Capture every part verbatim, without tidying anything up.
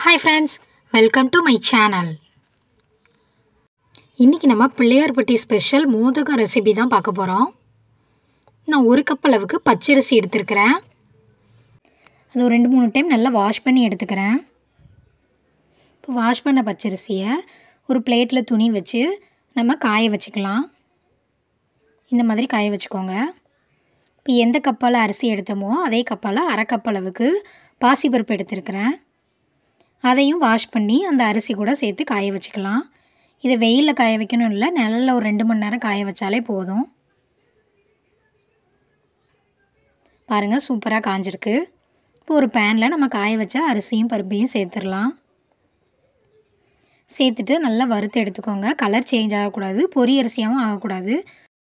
Hi friends, welcome to my channel. இன்னைக்கு நம்ம Pillaiyarpatti special மோதக recipe தான் பார்க்க போறோம். நான் ஒரு கப் அளவுக்கு பச்சரிசி எடுத்துக்கறேன். அது ஒரு ரெண்டு மூணு டைம் நல்லா வாஷ் பண்ணி எடுத்துக்கறேன். இப்போ வாஷ் பண்ண பச்சரிசியை ஒரு பிளேட்ல துணி வச்சு நம்ம காய வச்சுக்கலாம். இந்த மாதிரி காய வச்சுக்கோங்க. இப்போ எந்த கப்பால அரிசி எடுத்தோமோ அதே கப்பால அரை கப் அளவுக்கு பாசிப்பருப்பு எடுத்துக்கறேன். அதையும் வாஷ் பண்ணி அந்த அரிசி கூட சேர்த்து காய வச்சுக்கலாம். இதை வெயில்ல காய வைக்கணும் இல்ல, நிழல்ல ஒரு ரெண்டு மணி நேரம் காய வச்சாலே போதும். பாருங்க சூப்பரா காஞ்சிருக்கு. இப்போ ஒரு panல நம்ம காய வச்ச அரிசியும் பருப்பையும் சேர்த்துறலாம். சேர்த்துட்டு நல்லா வறுத்து எடுத்துக்கோங்க. கலர் சேஞ்ச் ஆக கூடாது, பொரி அரிசியாவும் ஆக கூடாது.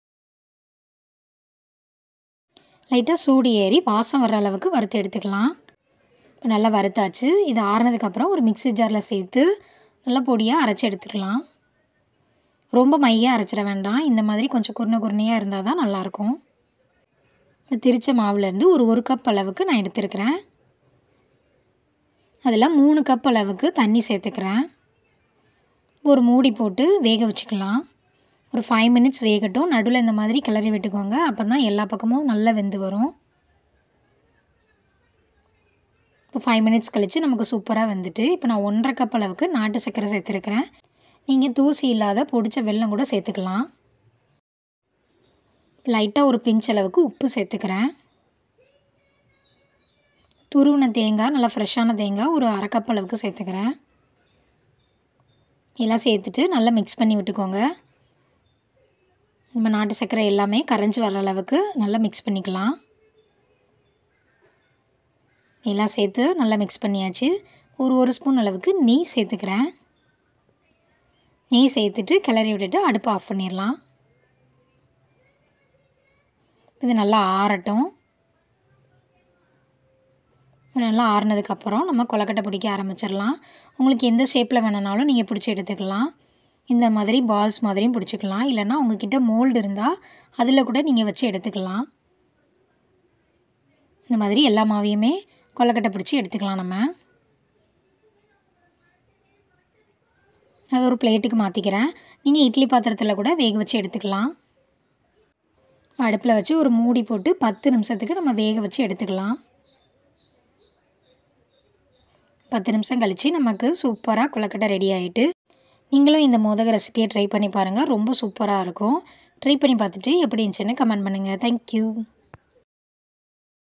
லைட்டா சூடு ஏறி வாசம் வர அளவுக்கு வறுத்து எடுத்துக்கலாம். இப்போ நல்லா வறுத்தாச்சு. இது ஆறுனதுக்கு அப்புறம் ஒரு மிக்ஸி ஜார்ல சேர்த்து நல்லா பொடியா அரைச்சு எடுத்துக்கலாம். ரொம்ப மையா அரைச்சிட வேண்டாம். இந்த மாதிரி கொஞ்சம் குறுன குறுனையா இருந்தா தான் நல்லா இருக்கும். இந்த திரிச்ச மாவுல இருந்து ஒரு ஒரு கப் அளவுக்கு நான் எடுத்துக்கறேன். அதுல மூணு கப் அளவுக்கு தண்ணி சேர்த்துக்கறேன். ஒரு மூடி போட்டு வேக வச்சுக்கலாம். ஒரு five minutes வேகட்டும். நடுவுல இந்த மாதிரி கிளறி விட்டுக்கோங்க. அப்பதான் எல்லா பக்கமும் நல்லா வெந்து வரும். இப்போ five minutes கழிச்சு நமக்கு சூப்பரா வெந்துட்டு, இப்போ நான் ஒன்றரை கப் அளவுக்கு நாட்டு சர்க்கரை சேர்த்துக்கறேன். நீங்க தூசி இல்லாத பொடிச்ச வெல்லம் கூட சேர்த்துக்கலாம். லைட்டா ஒரு பிஞ்ச் அளவுக்கு உப்பு சேர்த்துக்கறேன். துருவின தேங்காய், நல்லா ஃப்ரெஷ்ஷான தேங்காய் ஒரு அரை கப் அளவுக்கு சேர்த்துக்கறேன். எல்லாம் சேர்த்துட்டு நல்லா மிக்ஸ் பண்ணி விட்டுக்கோங்க. நம்ம நாட்டு சர்க்கரை எல்லாமே கரைஞ்சு வர அளவுக்கு நல்லா மிக்ஸ் பண்ணிக்கலாம். எல்லாம் சேர்த்து நல்லா மிக்ஸ் பண்ணியாச்சு. ஒரு ஒரு ஸ்பூன் அளவுக்கு நெய் சேர்த்துக்கறேன். நெய் சேர்த்துட்டு கிளறி விட்டுட்டு அடுப்பை ஆஃப் பண்ணிடலாம். இது நல்லா ஆறட்டும். நல்லா ஆறுனதுக்கு அப்புறம் நம்ம கொழுக்கட்டை பிடிக்க ஆரம்பிச்சிடலாம். உங்களுக்கு எந்த ஷேப்பில் வேணும்னாலும் நீங்கள் பிடிச்சி எடுத்துக்கலாம். இந்த மாதிரி பால்ஸ் மாதிரியும் பிடிச்சிக்கலாம். இல்லைன்னா உங்ககிட்ட மோல்டு இருந்தால் அதில் கூட நீங்கள் வச்சு எடுத்துக்கலாம். இந்த மாதிரி எல்லா மாவையுமே கொழுக்கட்டை பிடிச்சி எடுத்துக்கலாம். நம்ம அது ஒரு பிளேட்டுக்கு மாற்றிக்கிறேன். நீங்கள் இட்லி பாத்திரத்தில் கூட வேக வச்சு எடுத்துக்கலாம். அடுப்பில் வச்சு ஒரு மூடி போட்டு பத்து நிமிஷத்துக்கு நம்ம வேக வச்சு எடுத்துக்கலாம். பத்து நிமிஷம் கழிச்சு நமக்கு சூப்பராக கொழுக்கட்டை ரெடி ஆகிட்டு, நீங்களும் இந்த மோதக ரெசிபியை ட்ரை பண்ணி பாருங்கள். ரொம்ப சூப்பராக இருக்கும். ட்ரை பண்ணி பார்த்துட்டு எப்படி இருந்துச்சுன்னு கமெண்ட் பண்ணுங்கள். தேங்க்யூ.